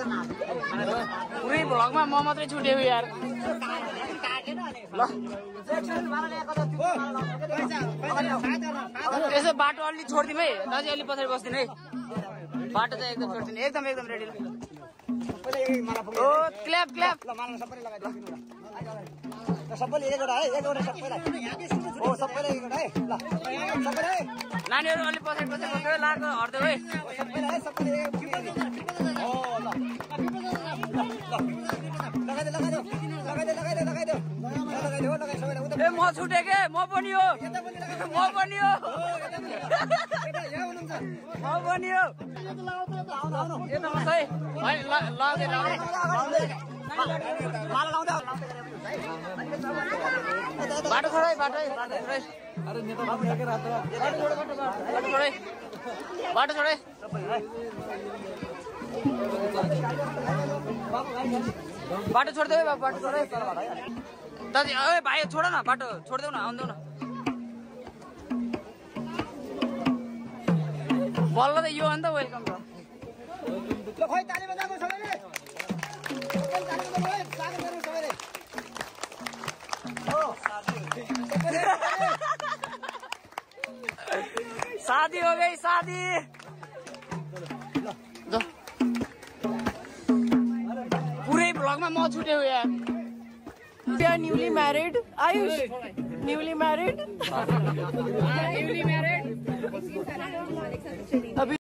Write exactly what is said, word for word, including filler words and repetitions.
पुरै भ्लगमा म मात्रै छुटेको यार ल यसो बाटो अलि छोडिदिउँ है दाजु अलि पछाडि बस्दिनु है बाटो चाहिँ एकदम छोडिदिनु एकदम एकदम रेडी ओ क्ल्याप क्ल्याप सबैले एक एउटा है एक एउटा सबैलाई हो सबैले एक एउटा है ल सबैले नानीहरु अलि पछाडि पछाडि बस्नु है लाको हर्दै है सबैले है सबैले हो ल लगाइदे लगाइदे लगाइदे लगाइदे लगाइदे लगाइदे हो लगाइ सबैले ए म छुटे के म पनि हो म पनि हो यहाँ हुनुहुन्छ म पनि हो यता बस है हैन लाउँदै लाउँदै माला लाउँदै बाटो छोड है बाटो है बाटो छोड है अरे नेता बाबु एकै रात बाटो छोड बाटो छोड है बाटो छोड है बाटो छोड्दै है बाटो छोड है दाजु ओए भाइ छोड न बाटो छोड्देऊ न आउँदेऊ न बल्ल त यो अन्त वेलकम छ ल खोइ ताली बजाउनु सबैले ताली बजाउनु है स्वागत गरौँ सबैले हो शादी हो गई शादी पूरे ब्लॉग में मौत छूटे हुए हैं We are newly married. Ayush, newly married. newly married. अभी